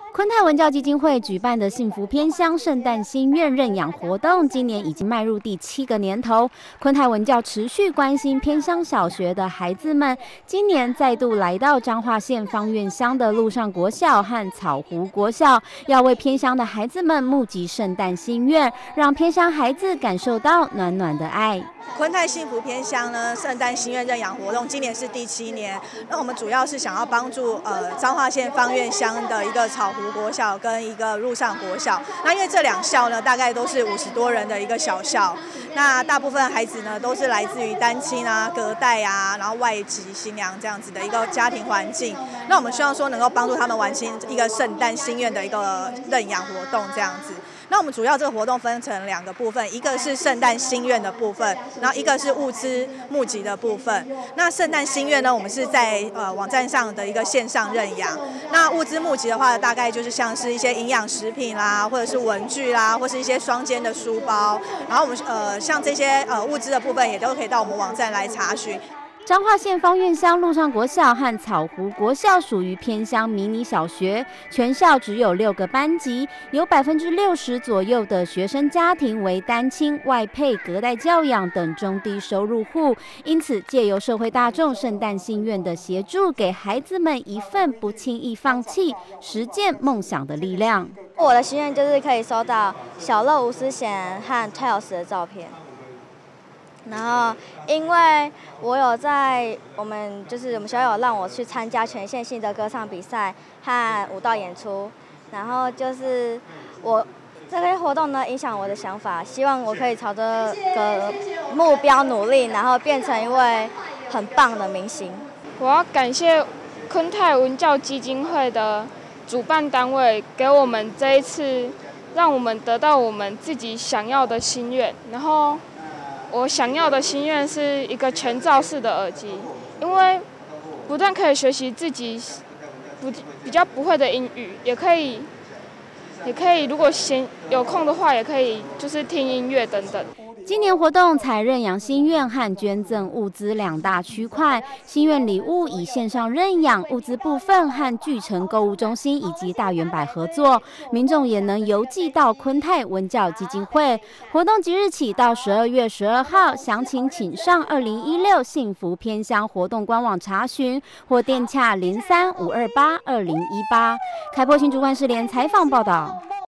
昆泰文教基金会举办的幸福偏乡圣诞心愿认养活动，今年已经迈入第7个年头。昆泰文教持续关心偏乡小学的孩子们，今年再度来到彰化县芳苑乡的陆上国小和草湖国小，要为偏乡的孩子们募集圣诞心愿，让偏乡孩子感受到暖暖的爱。 昆泰幸福偏乡呢，圣诞心愿认养活动今年是第7年。那我们主要是想要帮助彰化县芳苑乡的一个草湖国小跟一个陆上国小。那因为这2校呢，大概都是50多人的一个小校。那大部分孩子呢，都是来自于单亲啊、隔代啊，然后外籍新娘这样子的一个家庭环境。那我们希望说能够帮助他们完成一个圣诞心愿的一个认养活动这样子。那我们主要这个活动分成2个部分，一个是圣诞心愿的部分，然后一个是物资募集的部分。那圣诞心愿呢，我们是在网站上的一个线上认养。那物资募集的话，大概就是像是一些营养食品啦，或者是文具啦，或是一些双肩的书包。然后我们像这些物资的部分，也都可以到我们网站来查询。 彰化县芳苑乡陆上国小和草湖国校属于偏乡迷你小学，全校只有6个班级，有60%左右的学生家庭为单亲、外配、隔代教养等中低收入户，因此借由社会大众圣诞心愿的协助，给孩子们一份不轻易放弃、实践梦想的力量。 我的心愿就是可以收到小乐吴思贤和蔡老师的照片。然后，因为我有在我们学校有让我去参加全县性的歌唱比赛和舞蹈演出，然后就是我这个活动呢影响我的想法，希望我可以朝着个目标努力，然后变成一位很棒的明星。 我要感谢昆泰文教基金会的主办单位，给我们这一次让我们得到我们自己想要的心愿，然后。我想要的心愿是一个全罩式的耳机，因为不但可以学习自己比较不会的英语，也可以如果有空的话，也可以就是听音乐等等。 今年活动采认养心愿和捐赠物资2大区块，心愿礼物以线上认养，物资部分和巨城购物中心以及大圆百合作，民众也能邮寄到昆泰文教基金会。活动即日起到12月12号，详情请上2016幸福偏乡活动官网查询，或电洽03-528-2018。开播新主管是连采访报道。